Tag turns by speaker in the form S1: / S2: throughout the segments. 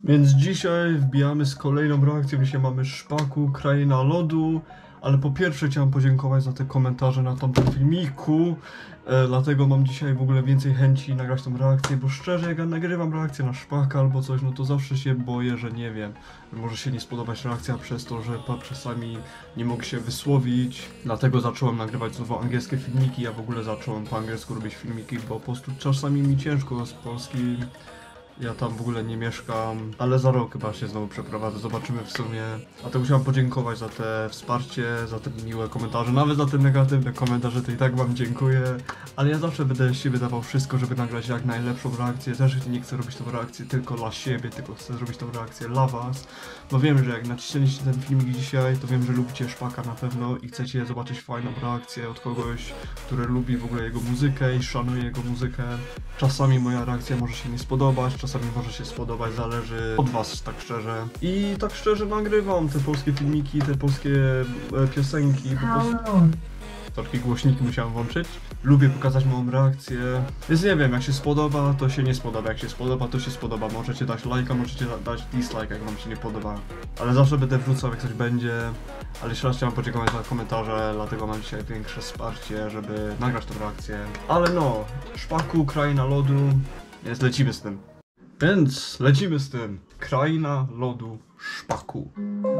S1: Więc dzisiaj wbijamy z kolejną reakcją. Dzisiaj mamy Szpaku, Kraina Lodu. Ale po pierwsze chciałem podziękować za te komentarze na tamtym filmiku. Dlatego mam dzisiaj w ogóle więcej chęci nagrać tą reakcję, bo szczerze jak ja nagrywam reakcję na Szpaka albo coś, no to zawsze się boję, że nie wiem, może się nie spodobać reakcja przez to, że czasami nie mogę się wysłowić. Dlatego zacząłem nagrywać znowu angielskie filmiki, ja w ogóle zacząłem po angielsku robić filmiki, bo po prostu czasami mi ciężko z polskim. Ja tam w ogóle nie mieszkam, ale za rok chyba się znowu przeprowadzę, zobaczymy w sumie. Dlatego chciałem podziękować za te wsparcie, za te miłe komentarze, nawet za te negatywne komentarze, to i tak wam dziękuję. Ale ja zawsze będę z siebie dawał wszystko, żeby nagrać jak najlepszą reakcję. Też nie chcę robić tą reakcję tylko dla siebie, tylko chcę zrobić tą reakcję dla was. Bo wiem, że jak naciśniecie ten filmik dzisiaj, to wiem, że lubicie Szpaka na pewno i chcecie zobaczyć fajną reakcję od kogoś, który lubi w ogóle jego muzykę i szanuje jego muzykę. Czasami moja reakcja może się nie spodobać, czasami może się spodobać, zależy od was, tak szczerze. I tak szczerze nagrywam te polskie filmiki, te polskie piosenki, po prostu... Takie głośniki musiałem włączyć. Lubię pokazać moją reakcję. Więc nie wiem, jak się spodoba, to się nie spodoba. Jak się spodoba, to się spodoba. Możecie dać lajka, możecie dać dislike, jak wam się nie podoba. Ale zawsze będę wrzucał, jak coś będzie. Ale jeszcze raz chciałem podziękować za komentarze, dlatego mam dzisiaj większe wsparcie, żeby nagrać tą reakcję. Ale no, Szpaku, Kraina Lodu, więc lecimy z tym. Więc lecimy z tym. Kraina Lodu, Szpaku.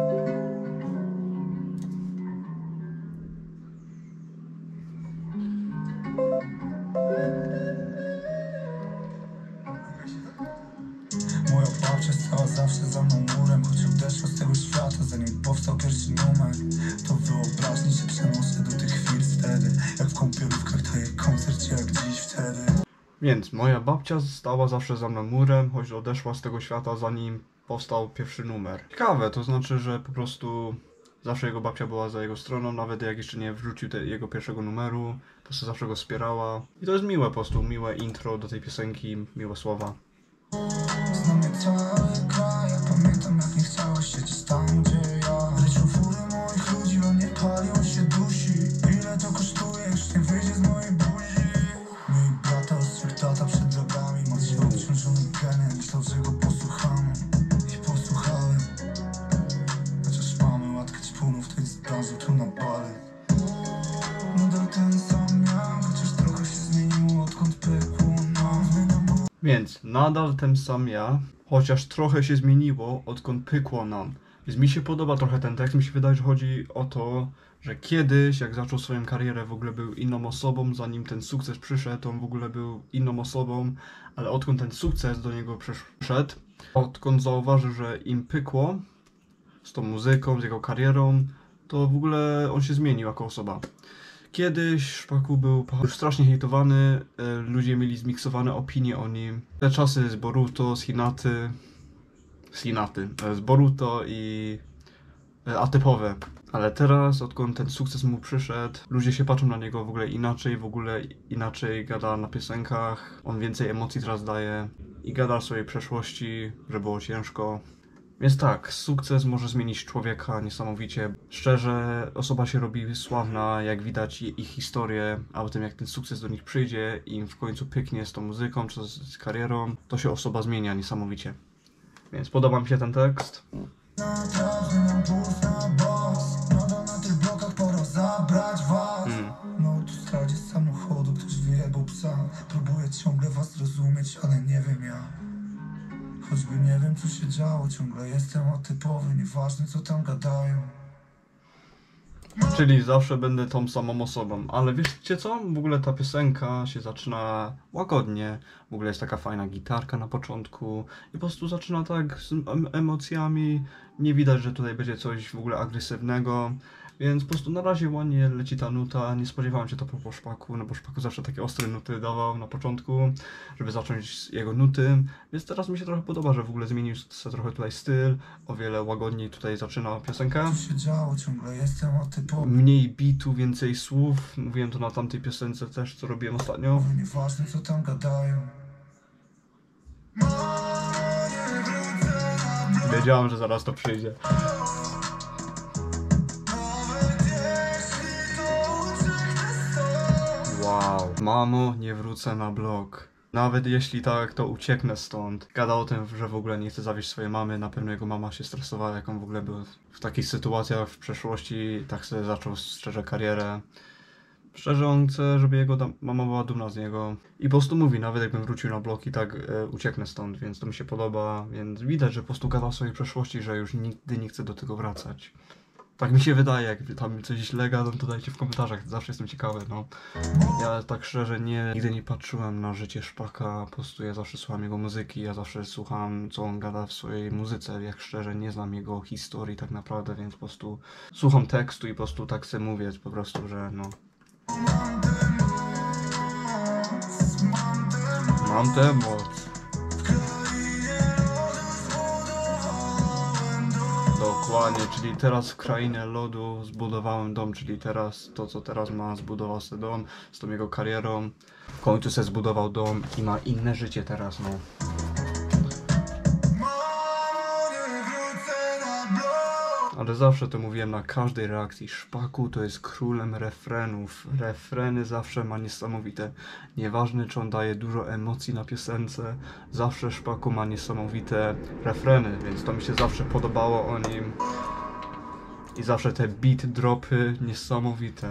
S2: Moja babcia stała zawsze za mną murem, choć odeszła z tego świata, zanim powstał pierwszy numer. To wyobraźni się przenoszę do tych chwil wtedy, jak w kąpielówkach daje koncert, jak dziś wtedy.
S1: Więc moja babcia stała zawsze za mną murem, choć odeszła z tego świata, zanim powstał pierwszy numer. Ciekawe, to znaczy, że po prostu zawsze jego babcia była za jego stroną, nawet jak jeszcze nie wrzucił jego pierwszego numeru, po prostu zawsze go wspierała. I to jest miłe po prostu, miłe intro do tej piosenki, miłe słowa.
S2: Znam jak cały kraj, jak pamiętam jak nie chciało siedzieć tam gdzie ja. Lecią fury moich ludzi, on nie pali, on się dusi. Ile to kosztuje, już nie wyjdzie z mojej buzi. Mój brata ostrzegł tata przed drogami, macie obciążony genem, myślał, że go posłuchamy. I posłuchałem. Chociaż mamy łatkę ćpunów, to jest branżu tu na bale. Nadal ten sam miał, chociaż trochę się zmieniło odkąd pykło nam.
S1: Więc nadal ten sam ja, chociaż trochę się zmieniło, odkąd pykło nam. Więc mi się podoba trochę ten tekst, mi się wydaje, że chodzi o to, że kiedyś, jak zaczął swoją karierę, w ogóle był inną osobą, zanim ten sukces przyszedł, on w ogóle był inną osobą, ale odkąd ten sukces do niego przyszedł, odkąd zauważył, że im pykło z tą muzyką, z jego karierą, to w ogóle on się zmienił jako osoba. Kiedyś Szpaku był strasznie hejtowany, ludzie mieli zmiksowane opinie o nim. Te czasy z Boruto, z Boruto i atypowe. Ale teraz, odkąd ten sukces mu przyszedł, ludzie się patrzą na niego w ogóle inaczej gada na piosenkach. On więcej emocji teraz daje i gada o swojej przeszłości, że było ciężko. Więc tak, sukces może zmienić człowieka niesamowicie. Szczerze, osoba się robi sławna, jak widać ich historię, a o tym jak ten sukces do nich przyjdzie i im w końcu pyknie z tą muzyką czy z karierą, to się osoba zmienia niesamowicie. Więc podoba mi się ten tekst.
S2: Naprawdę nam puls na boss. Nadal na tych blokach pora zabrać was. Na autostradzie z samochodu ktoś wyjebał psa. Próbuję ciągle was zrozumieć, ale nie wiem ja. Choćby nie wiem co się działo, ciągle jestem atypowy, nieważne co tam gadają.
S1: Czyli zawsze będę tą samą osobą, ale wiecie co? W ogóle ta piosenka się zaczyna łagodnie, w ogóle jest taka fajna gitarka na początku i po prostu zaczyna tak z emocjami, nie widać, że tutaj będzie coś w ogóle agresywnego, więc po prostu na razie ładnie leci ta nuta, nie spodziewałem się to po Szpaku, no bo Szpaku zawsze takie ostre nuty dawał na początku, żeby zacząć z jego nuty, więc teraz mi się trochę podoba, że w ogóle zmienił sobie trochę tutaj styl, o wiele łagodniej tutaj zaczyna piosenka.
S2: Co się działo, ciągle jestem atypowy.
S1: Mniej bitu, więcej słów, mówiłem to na tamtej piosence też, co robiłem ostatnio.
S2: Nieważne co tam gadają.
S1: Wiedziałem, że zaraz to przyjdzie. Wow. Mamo, nie wrócę na blok. Nawet jeśli tak, to ucieknę stąd. Gada o tym, że w ogóle nie chce zawieść swojej mamy, na pewno jego mama się stresowała, jak on w ogóle był w takich sytuacjach w przeszłości, tak sobie zaczął szczerze karierę. Szczerze on chce, żeby jego mama była dumna z niego. I po prostu mówi, nawet jakbym wrócił na blok i tak ucieknę stąd, więc to mi się podoba. Więc widać, że po prostu gada o swojej przeszłości, że już nigdy nie chce do tego wracać. Tak mi się wydaje, jak tam coś źle gadam, to dajcie w komentarzach, zawsze jestem ciekawy, no. Ja tak szczerze nigdy nie patrzyłem na życie Szpaka, po prostu ja zawsze słucham jego muzyki, ja zawsze słucham, co on gada w swojej muzyce, jak szczerze nie znam jego historii tak naprawdę, więc po prostu słucham tekstu i po prostu tak chcę mówić, po prostu, że no. Mam tę moc. Dokładnie, czyli teraz w krainie lodu zbudowałem dom, czyli teraz to co teraz ma, zbudował sobie dom z tą jego karierą. W końcu sobie zbudował dom i ma inne życie teraz, no. Ale zawsze to mówiłem na każdej reakcji, Szpaku to jest królem refrenów. Refreny zawsze ma niesamowite. Nieważne czy on daje dużo emocji na piosence, zawsze Szpaku ma niesamowite refreny, więc to mi się zawsze podobało o nim. I zawsze te beat dropy niesamowite.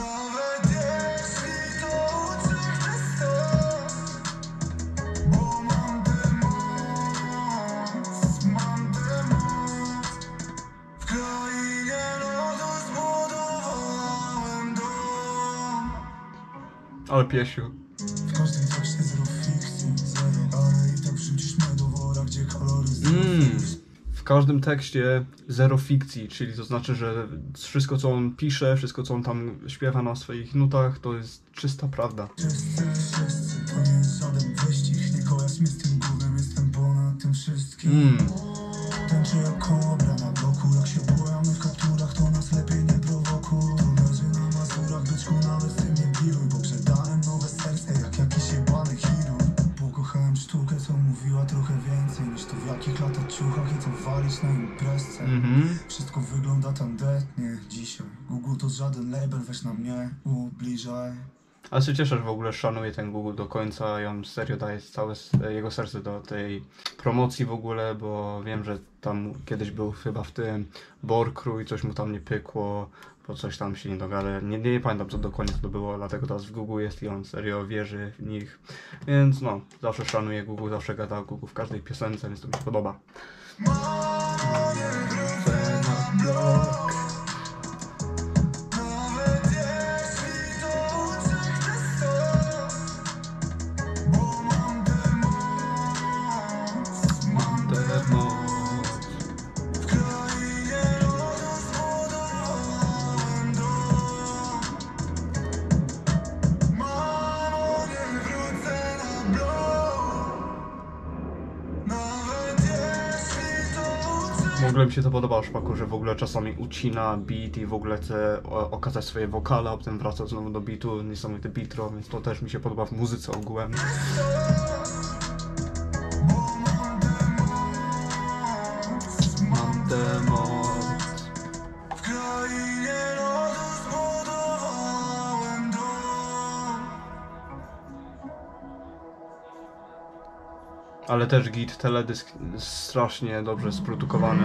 S1: Ale piesiu.
S2: W każdym tekście zero fikcji, zero, ale i tak wrzucisz mnie do wora, gdzie kolory
S1: W każdym tekście zero fikcji, czyli to znaczy, że wszystko co on pisze, wszystko co on tam śpiewa na swoich nutach, to jest czysta prawda.
S2: Wszyscy, to nie jest żaden wyścig, nie kojarz mnie z tym gównem, jestem ponad tym wszystkim. Tańczę jak kobra na bloku, jak się bujamy w kapturach, to nas lepiej nie prowokuj. To leży na Mazurach, byczku, nawet z tym nie biluj, bo przedałem nowe serce, jak jakiś jebany chirurg. Pokochałem sztukę, co mówiła trochę więcej niż to w jakich latach ciuchach i co walić na imprezce. Wszystko wygląda tandetnie dzisiaj. Google to żaden label, weź na mnie, ubliżaj.
S1: Ale się cieszę, że w ogóle szanuję ten Google do końca i on serio daje całe jego serce do tej promocji w ogóle, bo wiem, że tam kiedyś był chyba w tym Borkru i coś mu tam nie pykło, bo coś tam się nie dogada. Nie pamiętam co dokładnie to było, dlatego teraz w Google jest i on serio wierzy w nich. Więc no, zawsze szanuję Google, zawsze gada o Google w każdej piosence, więc to mi się podoba. W ogóle mi się to podoba Szpaku, że w ogóle czasami ucina beat i w ogóle chce okazać swoje wokale, a potem wraca znowu do beatu, niesamowity beat drop, więc to też mi się podoba w muzyce ogółem. Mam demo. Ale też git, teledysk strasznie dobrze sprodukowany.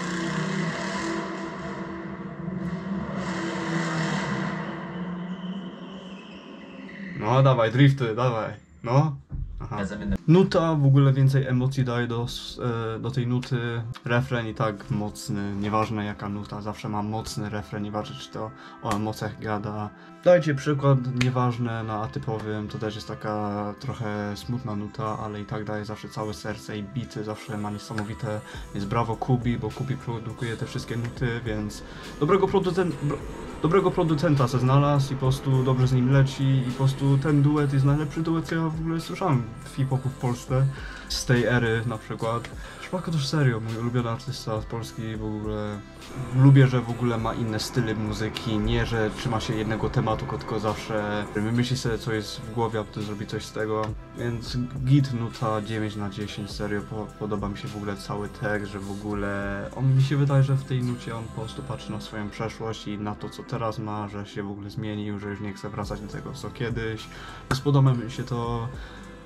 S1: No dawaj, drifty, dawaj, no. Aha. Nuta w ogóle więcej emocji daje do tej nuty. Refren i tak mocny, nieważne jaka nuta, zawsze ma mocny refren, nieważne czy to o emocjach gada. Dajcie przykład, nieważne na atypowym, to też jest taka trochę smutna nuta, ale i tak daje zawsze całe serce i bity, zawsze ma niesamowite. Jest brawo Kubi, bo Kubi produkuje te wszystkie nuty, więc dobrego producenta se znalazł i po prostu dobrze z nim leci i po prostu ten duet jest najlepszy duet, co ja w ogóle słyszałem w hip-hopu w Polsce. Z tej ery na przykład. Szpako też serio, mój ulubiony artysta z Polski, w ogóle lubię, że w ogóle ma inne style muzyki, nie że trzyma się jednego tematu, tylko zawsze wymyśli sobie co jest w głowie, a potem zrobi coś z tego. Więc git nuta 9/10, serio, podoba mi się w ogóle cały tekst, że w ogóle mi się wydaje, że w tej nucie on po prostu patrzy na swoją przeszłość i na to co teraz ma, że się w ogóle zmienił, że już nie chce wracać do tego co kiedyś. Więc podoba mi się to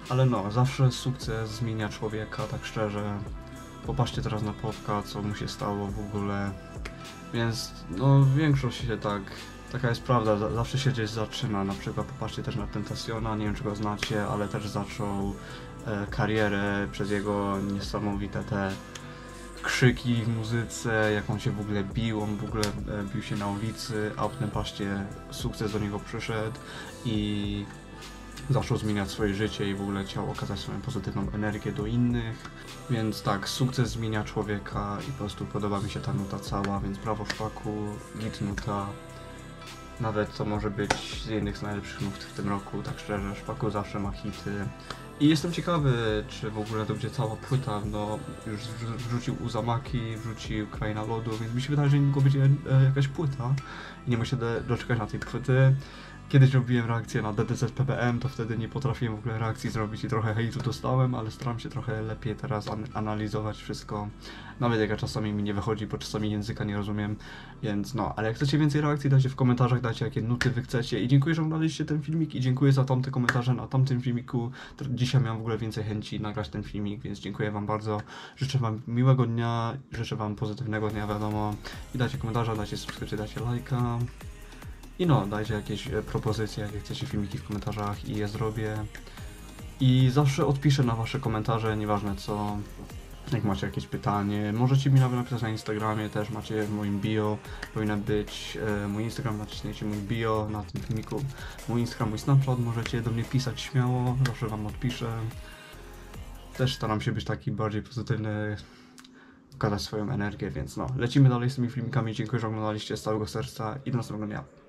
S1: Ale no, zawsze sukces zmienia człowieka, tak szczerze. Popatrzcie teraz na Popka, co mu się stało w ogóle. Więc no większość się taka jest prawda, zawsze się gdzieś zaczyna. Na przykład popatrzcie też na Tentaciona, nie wiem czy go znacie, ale też zaczął karierę przez jego niesamowite te krzyki w muzyce, jak on się w ogóle bił, on w ogóle bił się na ulicy, a potem patrzcie, sukces do niego przyszedł i zaczął zmieniać swoje życie i w ogóle chciał okazać swoją pozytywną energię do innych. Więc tak, sukces zmienia człowieka i po prostu podoba mi się ta nuta cała, więc brawo Szpaku, git nuta. Nawet to może być z jednych z najlepszych nut w tym roku, tak szczerze, Szpaku zawsze ma hity. I jestem ciekawy, czy w ogóle to będzie cała płyta, no już wrzucił Uzumaki, wrzucił Kraina Lodu, więc mi się wydaje, że niedługo będzie jakaś płyta i nie muszę doczekać na tej płyty. Kiedyś robiłem reakcję na DDZ PPM, to wtedy nie potrafiłem w ogóle reakcji zrobić i trochę hejtu dostałem, ale staram się trochę lepiej teraz analizować wszystko. Nawet jak czasami mi nie wychodzi, bo czasami języka nie rozumiem, więc no, ale jak chcecie więcej reakcji, dajcie w komentarzach, dajcie jakie nuty wy chcecie i dziękuję, że oglądaliście ten filmik i dziękuję za tamte komentarze na tamtym filmiku. Dzisiaj miałem w ogóle więcej chęci nagrać ten filmik, więc dziękuję wam bardzo. Życzę wam miłego dnia, życzę wam pozytywnego dnia, wiadomo. I dajcie komentarze, dajcie subskrypcję, dajcie lajka. I no, dajcie jakieś propozycje, jakie chcecie filmiki w komentarzach i je zrobię. I zawsze odpiszę na wasze komentarze, nieważne co. Jak macie jakieś pytanie, możecie mi nawet napisać na Instagramie, też macie w moim bio, powinien być mój Instagram, naciśnijcie mój bio na tym filmiku. Mój Instagram, mój Snapchat, możecie do mnie pisać śmiało, zawsze wam odpiszę. Też staram się być taki bardziej pozytywny, okazać swoją energię, więc no, lecimy dalej z tymi filmikami, dziękuję, że oglądaliście z całego serca i do następnego dnia.